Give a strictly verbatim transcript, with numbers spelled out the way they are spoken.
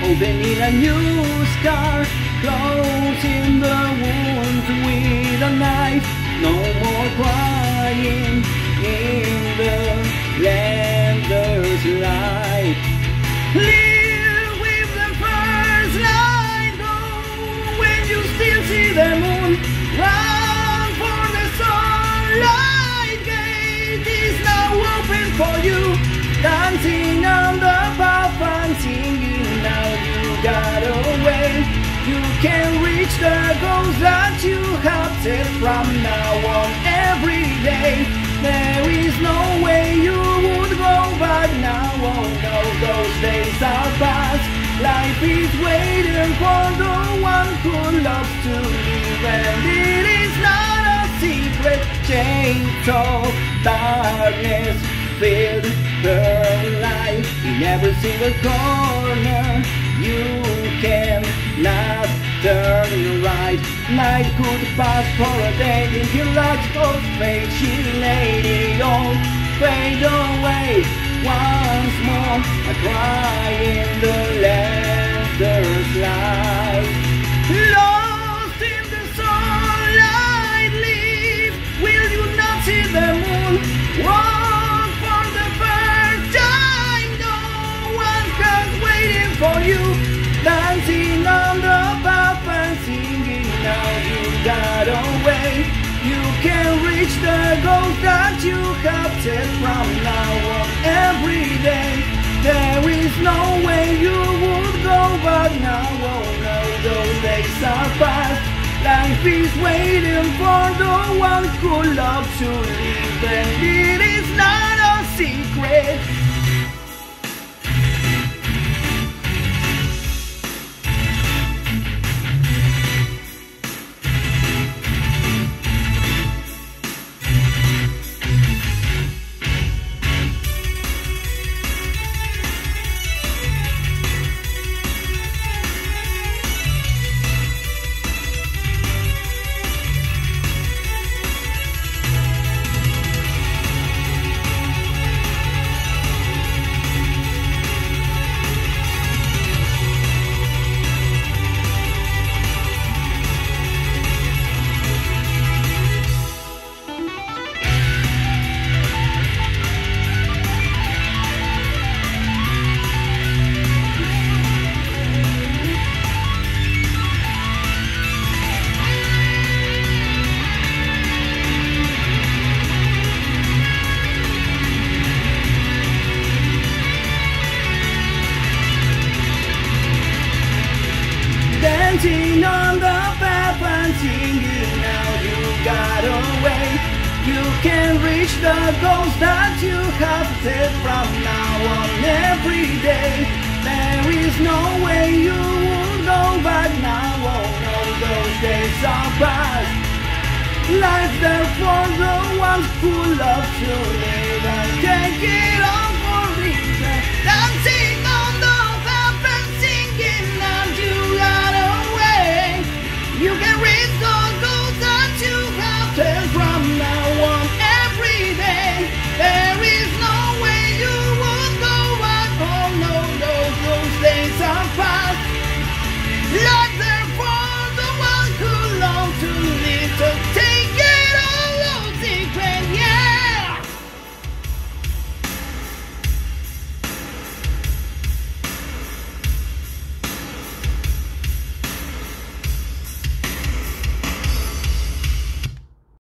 opening a new scar, closing the wound with a knife. No more crying in the lander's light. Live with the first light, go when you still see the moon. Run for the sunlight, gate is now open for you. Dancing on the path and singing, now you got away. You can reach the goals that you have set from now on every day. There is no way you would go back now. Oh no, those days are past. Life is waiting for the one who loves to live, and it is not a secret. Chains of darkness filled her life. In every single corner you can not turn right. Night could pass for a day in your light of fate. She laid it all fade away once more. I cry in the lander's light. Lost in the sunlight, leave. Will you not see the moon? Walk for the first time. No one comes waiting for you. Dancing on the path and singing, now you got away. You can reach the goals that you have set from now on every day. There is no way you would go back now. Oh no, those days are past. Life is waiting for the one who loves to live, and it is not a secret. Dancing on the path and singing, now you got away. You can reach the goals that you have set from now on every day. There is no way you will go back now. Oh no, those days are past. Life therefore